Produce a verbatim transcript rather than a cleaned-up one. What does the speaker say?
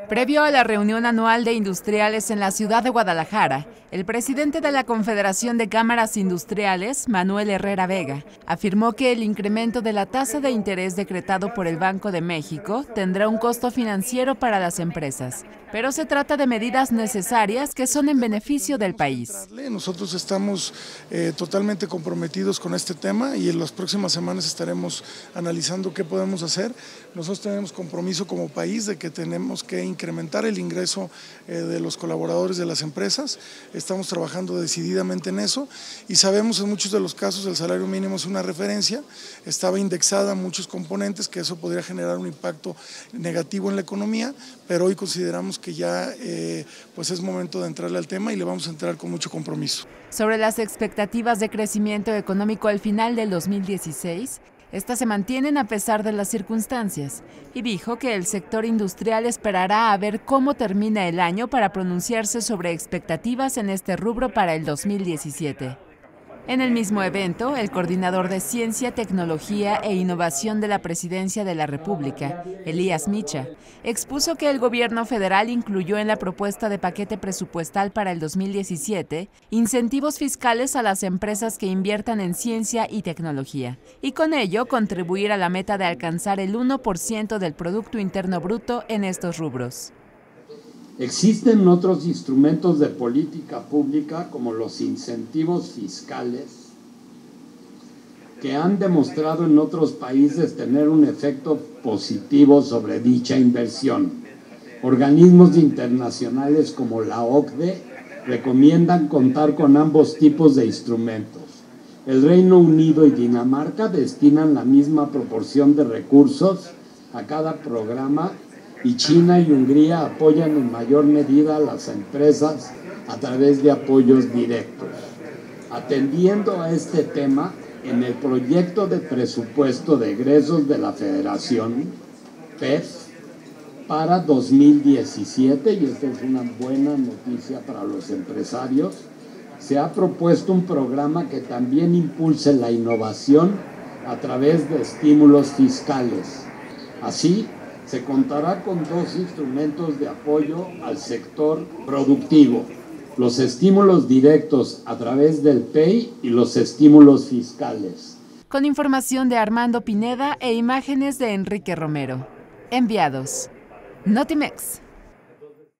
Previo a la reunión anual de industriales en la ciudad de Guadalajara, el presidente de la Confederación de Cámaras Industriales, Manuel Herrera Vega, afirmó que el incremento de la tasa de interés decretado por el Banco de México tendrá un costo financiero para las empresas, pero se trata de medidas necesarias que son en beneficio del país. Nosotros estamos eh, totalmente comprometidos con este tema y en las próximas semanas estaremos analizando qué podemos hacer. Nosotros tenemos compromiso como país de que tenemos que incrementar el ingreso eh, de los colaboradores de las empresas. Estamos trabajando decididamente en eso y sabemos en muchos de los casos el salario mínimo es una referencia, estaba indexada a muchos componentes, que eso podría generar un impacto negativo en la economía, pero hoy consideramos que ya eh, pues es momento de entrarle al tema y le vamos a entrar con mucho compromiso. Sobre las expectativas de crecimiento económico al final del dos mil dieciséis, estas se mantienen a pesar de las circunstancias, y dijo que el sector industrial esperará a ver cómo termina el año para pronunciarse sobre expectativas en este rubro para el dos mil diecisiete. En el mismo evento, el coordinador de Ciencia, Tecnología e Innovación de la Presidencia de la República, Elías Micha, expuso que el gobierno federal incluyó en la propuesta de paquete presupuestal para el dos mil diecisiete incentivos fiscales a las empresas que inviertan en ciencia y tecnología, y con ello contribuir a la meta de alcanzar el uno por ciento del Producto Interno Bruto en estos rubros. Existen otros instrumentos de política pública como los incentivos fiscales que han demostrado en otros países tener un efecto positivo sobre dicha inversión. Organismos internacionales como la O C D E recomiendan contar con ambos tipos de instrumentos. El Reino Unido y Dinamarca destinan la misma proporción de recursos a cada programa y China y Hungría apoyan en mayor medida a las empresas a través de apoyos directos. Atendiendo a este tema, en el proyecto de presupuesto de egresos de la Federación, P E F, para dos mil diecisiete, y esta es una buena noticia para los empresarios, se ha propuesto un programa que también impulse la innovación a través de estímulos fiscales. Así, se contará con dos instrumentos de apoyo al sector productivo: los estímulos directos a través del P E I y los estímulos fiscales. Con información de Armando Pineda e imágenes de Enrique Romero. Enviados. Notimex.